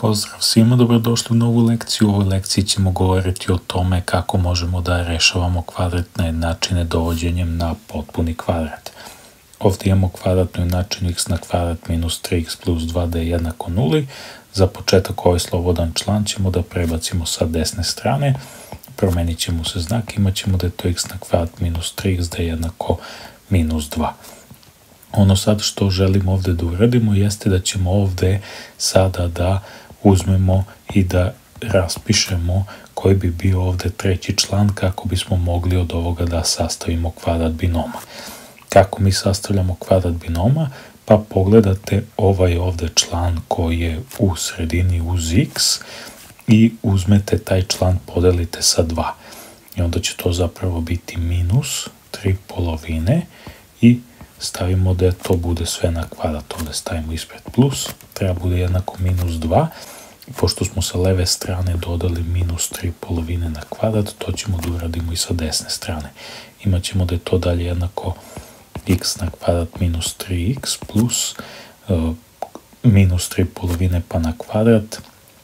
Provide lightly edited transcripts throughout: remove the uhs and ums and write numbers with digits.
Pozdrav svima, dobrodošli u novu lekciju. U ovoj lekciji ćemo govoriti o tome kako možemo da rešavamo kvadratne jednačine dovođenjem na potpuni kvadrat. Ovdje imamo kvadratnu jednačinu x na kvadrat minus 3x plus 2d jednako 0. Za početak ovaj slobodan član ćemo da prebacimo sa desne strane. Promenit ćemo se znak, imat ćemo da je to x na kvadrat minus 3xd jednako minus 2. Ono sad što želimo ovdje da uradimo jeste da ćemo ovdje sada da uzmemo i da raspišemo koji bi bio ovdje treći član kako bismo mogli od ovoga da sastavimo kvadrat binoma. Kako mi sastavljamo kvadrat binoma? Pa pogledate ovaj ovdje član koji je u sredini uz x i uzmete taj član, podelite sa 2. I onda će to zapravo biti minus 3 polovine i stavimo da to bude sve na kvadrat, ovdje stavimo ispred plus, treba bude jednako minus 2. Pošto smo sa leve strane dodali minus 3 polovine na kvadrat, to ćemo da uradimo i sa desne strane. Imaćemo da je to dalje jednako x na kvadrat minus 3x plus minus 3 polovine pa na kvadrat,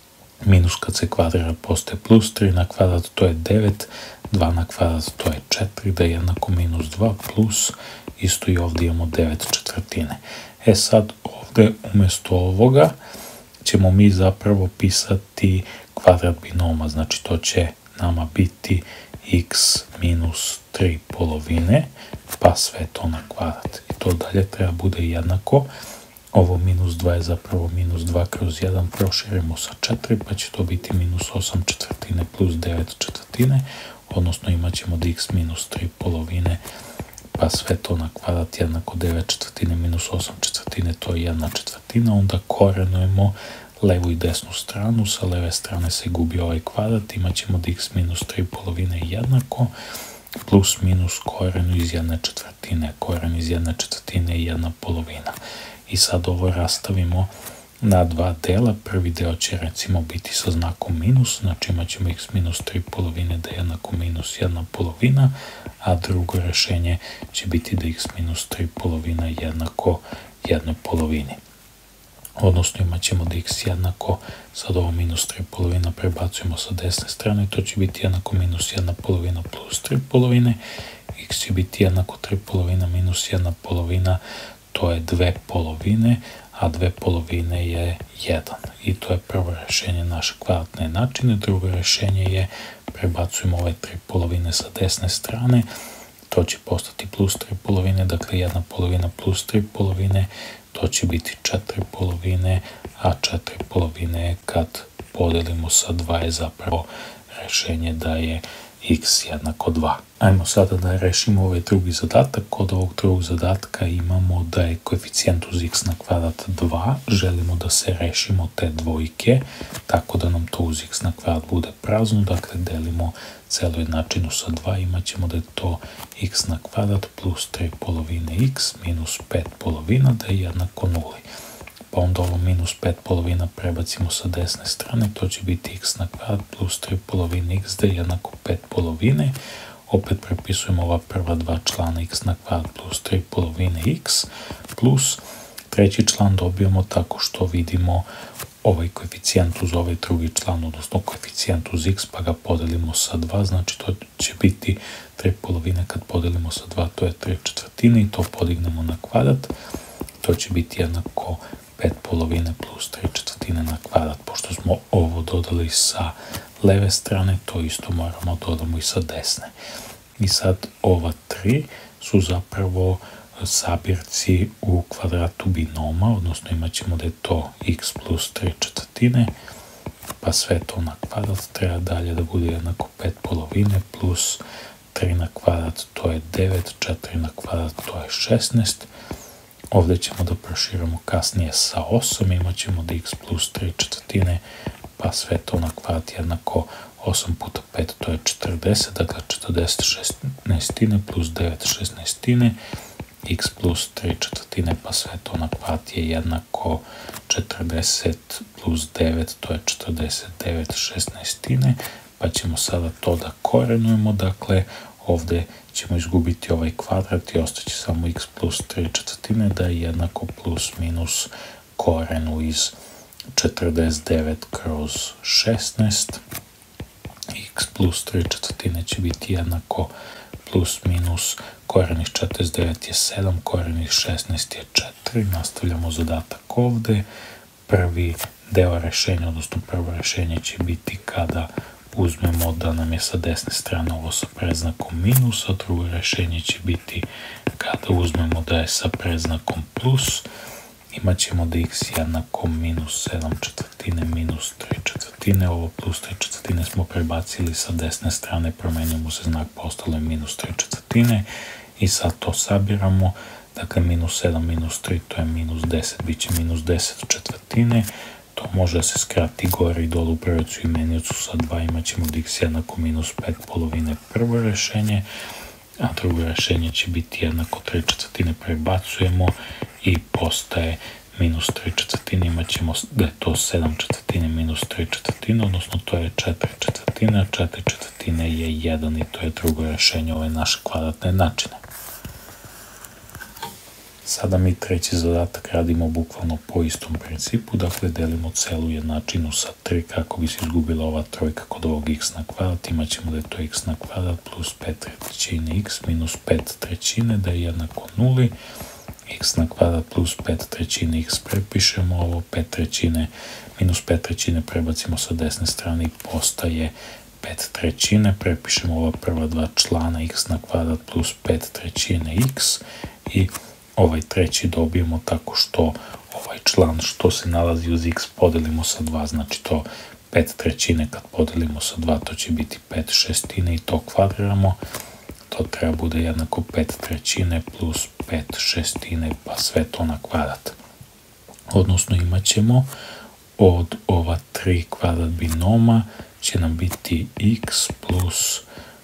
minus kad se kvadrira postaje plus 3 na kvadrat, to je 9, 2 na kvadrat, to je 4, da je jednako minus 2 plus isto i ovdje imamo 9 četvrtine. Sad ovdje umjesto ovoga ćemo mi zapravo pisati kvadrat binoma, znači to će nama biti x minus 3 polovine pa sve to na kvadrat. I to dalje treba bude jednako. Ovo minus 2 je zapravo minus 2 kroz 1, proširimo sa 4 pa će to biti minus 8 četvrtine plus 9 četvrtine, odnosno imat ćemo da x minus 3 polovine pa sve to na kvadrat jednako 9 četvrtine minus 8 četvrtine, to je 1 četvrtina. Onda korenujemo levu i desnu stranu, sa leve strane se gubi ovaj kvadrat, imat ćemo da x minus 3 polovine jednako plus minus korenu iz 1 četvrtine, koren iz 1 četvrtine i 1 polovina. I sad ovo rastavimo na dva dela, prvi deo će recimo biti sa znakom minus, znači imat ćemo x minus 3 polovine da je jednako minus 1 polovina, a drugo rešenje će biti da x minus 3 polovina jednako 1 polovini. Odnosno imat ćemo da x jednako, sad ovo minus 3 polovina prebacujemo sa desne strane, to će biti jednako minus 1 polovina plus 3 polovine, x će biti jednako 3 polovina minus 1 polovina, to je 2 polovine, a 2 polovine je 1. I to je prvo rešenje naše kvadratne jednačine. Drugo rešenje je prebacujemo ove 3 polovine sa desne strane, to će postati plus 3 polovine, dakle 1 polovina plus 3 polovine, to će biti 4 polovine, a 4 polovine kad podelimo sa 2 je zapravo rešenje da je x jednako 2. Ajmo sada da rešimo ovaj drugi zadatak. Kod ovog drugog zadatka imamo da je koeficijent uz x na kvadrat 2. Želimo da se rešimo te dvojke, tako da nam to uz x na kvadrat bude prazno. Dakle, delimo celu jednačinu sa 2, imat ćemo da je to x na kvadrat plus 3 polovine x minus 5 polovina da je jednako 0. Pa onda ovo minus 5 polovina prebacimo sa desne strane, to će biti x na kvadrat plus 3 polovine x da je jednako 5 polovine. Opet prepisujemo ova prva dva člana x na kvadrat plus 3 polovine x plus treći član dobijamo tako što vidimo ovaj koeficijent uz ovaj drugi član, odnosno koeficijent uz x pa ga podelimo sa 2, znači to će biti 3 polovine kad podelimo sa 2, to je 3 četvrtine i to podignemo na kvadrat, to će biti jednako 5 polovine plus 3 četvrtine na kvadrat. Pošto smo ovo dodali sa leve strane, to isto moramo dodamo i sa desne. I sad ova 3 su zapravo sabirci u kvadratu binoma, odnosno imat ćemo da je to x plus 3 četvrtine, pa sve to na kvadrat treba dalje da bude jednako 5 polovine plus 3 na kvadrat, to je 9, 4 na kvadrat, to je 16. Ovdje ćemo da proširamo kasnije sa 8, imat ćemo da x plus 3 četvrtine, pa sve to na kvadrat jednako 8 puta 5, to je 40, dakle 40 šesnaestine plus 9 šesnaestine, x plus 3 četvrtine, pa sve to na kvadrat je jednako 40 plus 9, to je 49 šesnaestine, pa ćemo sada to da korenujemo, dakle ovdje ćemo izgubiti ovaj kvadrat i ostaće samo x plus 3 četvrtine da je jednako plus minus korenu iz 49 kroz 16, x plus 3/4 će biti jednako plus minus koren iz 49 je 7, koren iz 16 je 4. Nastavljamo zadatak ovde. Prvi deo rešenja, odnosno prvo rešenje će biti kada uzmemo da nam je sa desne strane ovo sa predznakom minus, a drugo rešenje će biti kada uzmemo da je sa predznakom plus. Imaćemo da x jednako minus 7/4 minus 3/4. Ovo plus 3/4 smo prebacili sa desne strane, promenio mu se znak, postalo je minus 3/4. I sad to sabiramo. Dakle, minus 7 minus 3 to je minus 10, bit će minus 10/4. To može da se skrati gore i dole u brojcu i meniocu sa 2, imat ćemo da x jednako minus 5 polovine prvo rešenje, a drugo rešenje će biti jednako 3/4, prebacujemo i postaje minus 3/4, imat ćemo da je to 7/4 minus 3/4, odnosno to je 4/4, a 4/4 je 1 i to je drugo rešenje ove naše kvadratne jednačine. Sada mi treći zadatak radimo bukvalno po istom principu, dakle delimo celu jednačinu sa 3 kako bi se izgubila ova trojka kod ovog x na kvadrat, imat ćemo da je to x na kvadrat plus 5/3 x minus 5/3 da je jednako 0, x na kvadrat plus 5/3 x prepišemo, ovo 5/3 minus 5/3 prebacimo sa desne strane i postaje 5/3, prepišemo ova prva dva člana x na kvadrat plus 5/3 x i ovaj treći dobijemo tako što ovaj član što se nalazi uz x podelimo sa 2, znači to 5/3 kad podelimo sa 2 to će biti 5/6 i to kvadriramo. To treba bude jednako 5/3 plus 5/6 pa sve to na kvadrat. Odnosno imat ćemo od ova 3 kvadrat binoma će nam biti x plus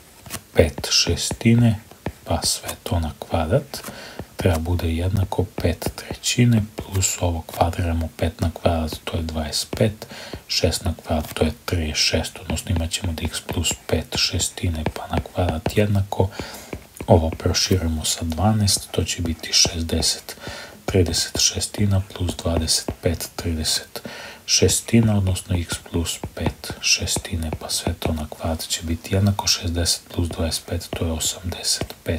5/6 pa sve to na kvadrat. Treba bude jednako 5/3 plus ovo kvadriramo 5 na kvadrat, to je 25, 6 na kvadrat, to je 36, odnosno imat ćemo da x plus 5/6 pa na kvadrat jednako, ovo proširujemo sa 12, to će biti 60 36 plus 25 36, odnosno x plus 5/6 pa sve to na kvadrat će biti jednako 60 plus 25, to je 85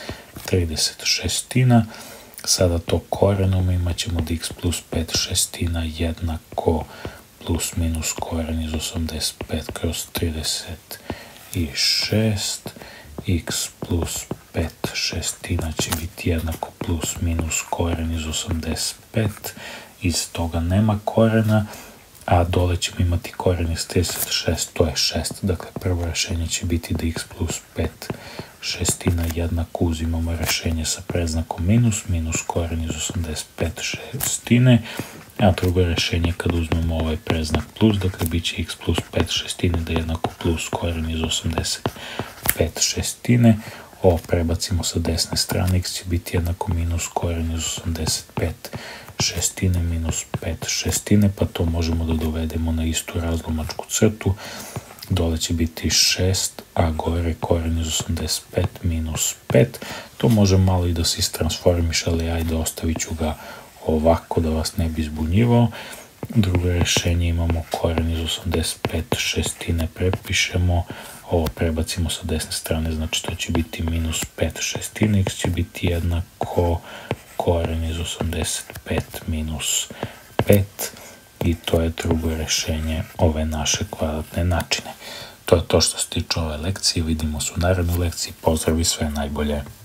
36. Sada to korenom imat ćemo da x plus 5/6 jednako plus minus koren iz 85 kroz 36, x plus 5/6 će biti jednako plus minus koren iz 85, iz toga nema korena, a dole ćemo imati koren iz 36, to je 6, dakle prvo rešenje će biti da x plus 5/6 jednako uzimamo rešenje sa predznakom minus, minus koren iz 85/6, a drugo rešenje kad uzmemo ovaj predznak plus, dakle bit će x plus 5/6 da je jednako plus koren iz 85/6, ovo prebacimo sa desne strane, x će biti jednako minus koren iz 85/6 minus 5/6, pa to možemo da dovedemo na istu razlomačku crtu, dole će biti 6, a gore koren iz 85 minus 5, to može malo i da se istransformiš, ali ajde ostavit ću ga ovako da vas ne bi zbunjivao. Drugo rešenje imamo koren iz 85/6 prepišemo, ovo prebacimo sa desne strane, znači to će biti minus 5/6, x će biti jednako koren iz 85 minus 5 i to je drugo rešenje ove naše kvadratne jednačine. To je to što se tiče ove lekcije, vidimo se u narednoj lekciji, pozdrav i sve najbolje.